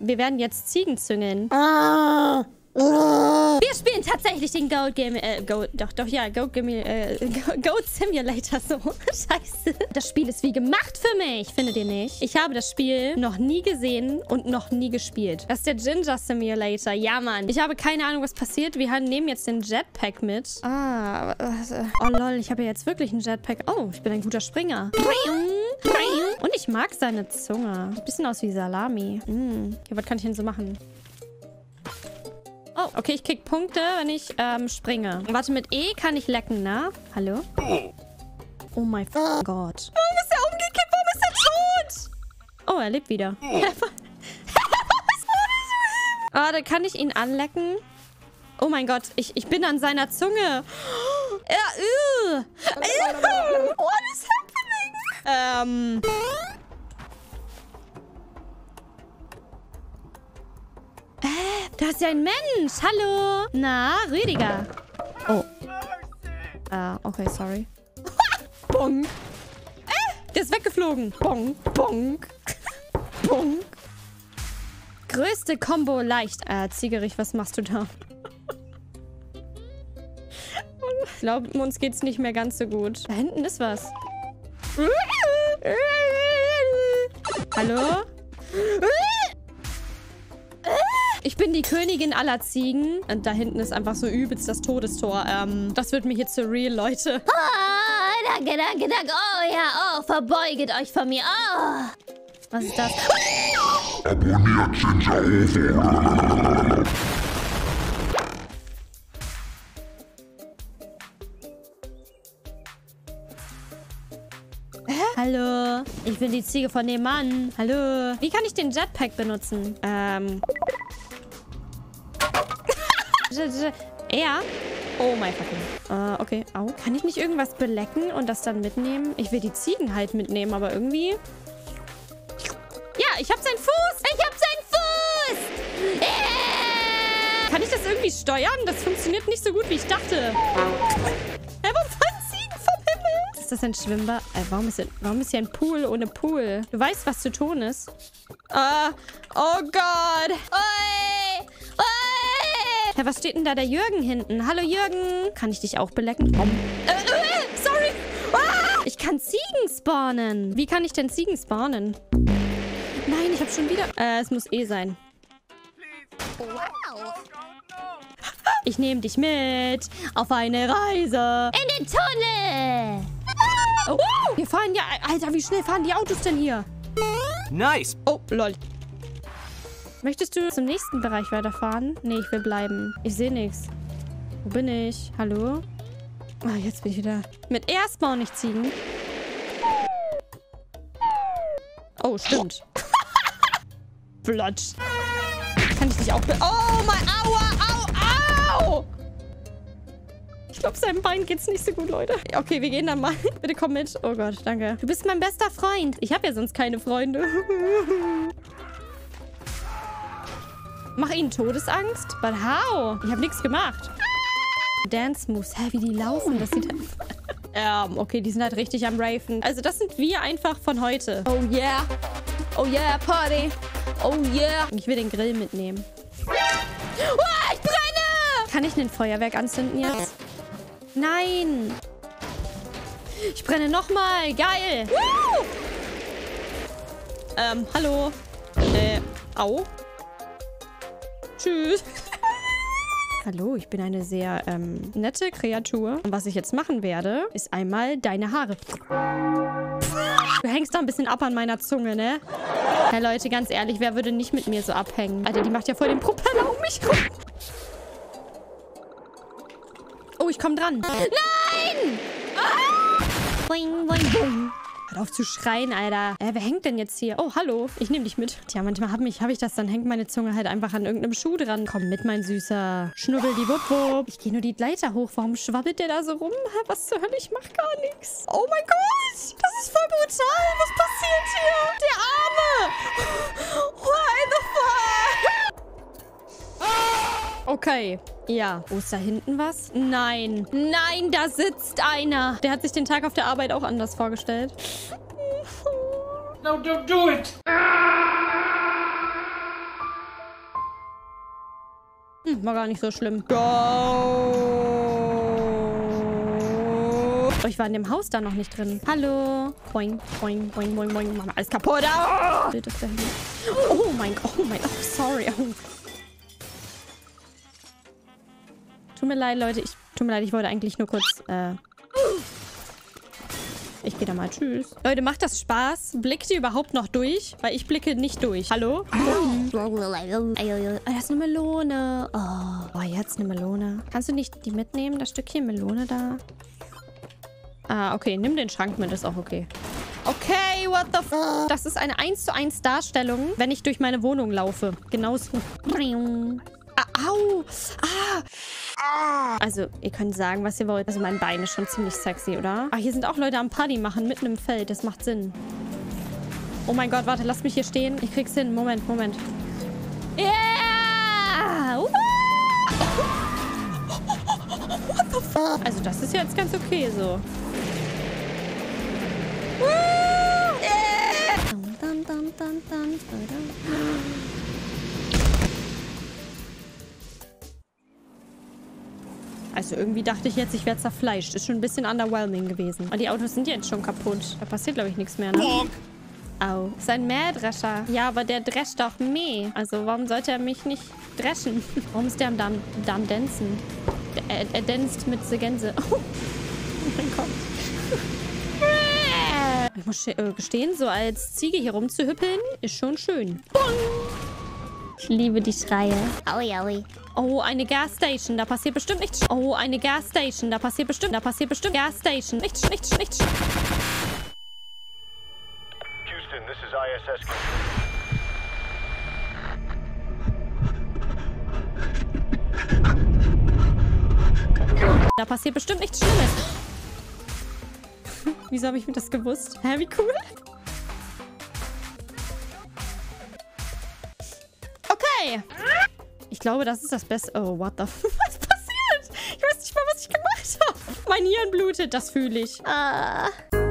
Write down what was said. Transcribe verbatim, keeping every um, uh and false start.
Wir werden jetzt Ziegen züngeln. Ah. Wir spielen tatsächlich den Goat Game, äh, Goat, doch, doch, ja, Goat Game, äh, Goat Simulator, so. Scheiße. Das Spiel ist wie gemacht für mich, findet ihr nicht? Ich habe das Spiel noch nie gesehen und noch nie gespielt. Das ist der Ginger Simulator, ja, Mann. Ich habe keine Ahnung, was passiert. Wir nehmen jetzt den Jetpack mit. Ah, oh lol, ich habe ja jetzt wirklich einen Jetpack. Oh, ich bin ein guter Springer. Und ich mag seine Zunge. Sieht ein bisschen aus wie Salami. Mm. Okay, was kann ich denn so machen? Oh, okay, ich krieg Punkte, wenn ich ähm, springe. Warte, mit E kann ich lecken, ne? Hallo? Oh mein Gott. Warum ist er umgekippt? Warum ist er tot? Oh, er lebt wieder. Ah, da kann ich ihn anlecken. Oh mein Gott, ich, ich bin an seiner Zunge. Ja, uh. What is happening? Ähm... Da ist ja ein Mensch. Hallo. Na, Rüdiger. Oh. Äh, okay, sorry. Bonk. Äh, der ist weggeflogen. Bonk, bonk. Bonk. Größte Combo leicht. Äh, Ziegerich, was machst du da? Ich glaube, uns geht's nicht mehr ganz so gut. Da hinten ist was. Hallo? Ich bin die Königin aller Ziegen. Und da hinten ist einfach so übelst das Todestor. Ähm, das wird mir hier zu real, Leute. Oh, danke, danke, danke. Oh ja, oh, verbeuget euch von mir. Oh. Was ist das? Abonniert Ginger. Hallo. Ich bin die Ziege von dem Mann. Hallo. Wie kann ich den Jetpack benutzen? Ähm... Er? Oh mein fucking. Äh, okay. Au. Kann ich nicht irgendwas belecken und das dann mitnehmen? Ich will die Ziegen halt mitnehmen, aber irgendwie... Ja, ich hab seinen Fuß! Ich hab seinen Fuß! Yeah! Kann ich das irgendwie steuern? Das funktioniert nicht so gut, wie ich dachte. Hä, warum fallen Ziegen vom Himmel? Ist das ein Schwimmbad? Äh, warum ist, hier, warum ist hier ein Pool ohne Pool? Du weißt, was zu tun ist. Ah, oh Gott. Oi! Oi! Ja, was steht denn da der Jürgen hinten? Hallo Jürgen. Kann ich dich auch belecken? Äh, äh, sorry. Ah! Ich kann Ziegen spawnen. Wie kann ich denn Ziegen spawnen? Nein, ich habe schon wieder... Äh, es muss eh sein. Wow. Ich nehme dich mit auf eine Reise. In den Tunnel. Oh, wir fahren ja... Alter, wie schnell fahren die Autos denn hier? Nice. Oh, lol. Möchtest du zum nächsten Bereich weiterfahren? Nee, ich will bleiben. Ich sehe nichts. Wo bin ich? Hallo? Ah, jetzt bin ich wieder... Mit R spawn ich Ziegen. Oh, stimmt. Blotsch. Kann ich dich auch... Oh, mein... Aua, au, au! Ich glaube, seinem Bein geht's nicht so gut, Leute. Okay, wir gehen dann mal. Bitte komm mit. Oh Gott, danke. Du bist mein bester Freund. Ich habe ja sonst keine Freunde. Mach ihnen Todesangst? But how? Ich habe nichts gemacht. Dance Moves. Hä, wie die laufen. Das sieht einfach... Ja, okay, die sind halt richtig am Raven. Also das sind wir einfach von heute. Oh yeah. Oh yeah, Party. Oh yeah. Ich will den Grill mitnehmen. Oh, ich brenne! Kann ich ein Feuerwerk anzünden jetzt? Nein. Ich brenne nochmal. Geil. Woo! Ähm, hallo. Äh, au. Tschüss. Hallo, ich bin eine sehr ähm, nette Kreatur. Und was ich jetzt machen werde, ist einmal deine Haare. Du hängst da ein bisschen ab an meiner Zunge, ne? Ja, Leute, ganz ehrlich, wer würde nicht mit mir so abhängen? Alter, die macht ja voll den Propeller um mich rum. Oh, ich komm dran. Nein! Ah! Boing, boing, boing. Hör auf zu schreien, Alter. Äh, wer hängt denn jetzt hier? Oh, hallo. Ich nehme dich mit. Tja, manchmal habe hab ich das, dann hängt meine Zunge halt einfach an irgendeinem Schuh dran. Komm mit, mein Süßer. Schnubbel die Wupp, Wupp. Ich gehe nur die Leiter hoch. Warum schwabbelt der da so rum? Was zur Hölle? Ich mach gar nichts. Oh mein Gott. Das ist voll brutal. Was passiert hier? Der Arme. Why the fuck? Okay. Ja. Wo ist da hinten was? Nein. Nein, da sitzt einer. Der hat sich den Tag auf der Arbeit auch anders vorgestellt. No, don't do it! Hm, war gar nicht so schlimm. Go! Oh, ich war in dem Haus da noch nicht drin. Hallo. Boing, boing, boing, boing, boing. Machen wir alles kaputt. Oh, oh mein Gott. Oh mein Gott. Oh, sorry. Oh. Tut mir leid, Leute. Ich, tut mir leid, ich wollte eigentlich nur kurz... Äh ich gehe da mal. Tschüss. Leute, macht das Spaß? Blickt ihr überhaupt noch durch? Weil ich blicke nicht durch. Hallo? Oh, das ist eine Melone. Oh, oh, jetzt eine Melone. Kannst du nicht die mitnehmen? Das Stückchen Melone da? Ah, okay. Nimm den Schrank mit. Ist auch okay. Okay, what the f... Das ist eine eins zu eins Darstellung, wenn ich durch meine Wohnung laufe. Genauso. Ah, au! Ah! Also, ihr könnt sagen, was ihr wollt. Also, mein Bein ist schon ziemlich sexy, oder? Ah, hier sind auch Leute am Party machen, mitten im Feld. Das macht Sinn. Oh mein Gott, warte, lasst mich hier stehen. Ich krieg's hin. Moment, Moment. Yeah! Uh! What the fuck? Also, das ist jetzt ganz okay so. Yeah! Dun, dun, dun, dun, dun, dun. Also irgendwie dachte ich jetzt, ich wäre zerfleischt. Ist schon ein bisschen underwhelming gewesen. Und die Autos sind jetzt schon kaputt. Da passiert, glaube ich, nichts mehr, ne? Au. Ist ein Mähdrescher. Ja, aber der drescht doch Mäh. Also warum sollte er mich nicht dreschen? Warum ist der am Darm, Darm dancen? Er, er danst mit der Gänse. Oh, oh mein Gott. Ich muss äh, gestehen, so als Ziege hier rumzuhüppeln, ist schon schön. Bong! Ich liebe die Schreie. Aui, aui. Oh, eine Gasstation. Da passiert bestimmt nichts. Oh, eine Gasstation. Da passiert bestimmt. Da passiert bestimmt. Gasstation. Nichts, nichts, nichts. Houston, this is I S S control. Da passiert bestimmt nichts Schlimmes. Wieso habe ich mir das gewusst? Hä, wie cool. Okay. Ich glaube, das ist das Beste. Oh, what the f... Was passiert? Ich weiß nicht mal, was ich gemacht habe. Mein Hirn blutet, das fühle ich. Ah.